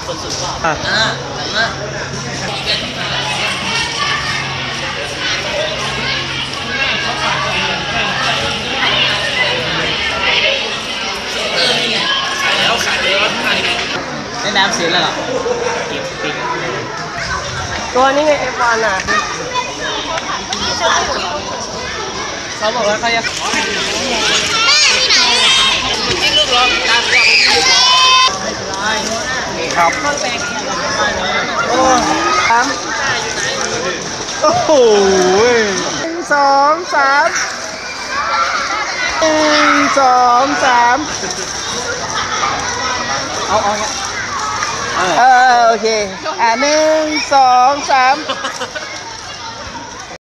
อ่ะได้น้ำซื้อแล้วเหรอตัวนี้ไง F1 อ่ะเขาบอกว่าเขาจะลูกล้อการครับโอ้ครับโอ้โห1 2 3 1 2 3เอาเนี่ยโอเค1 2 3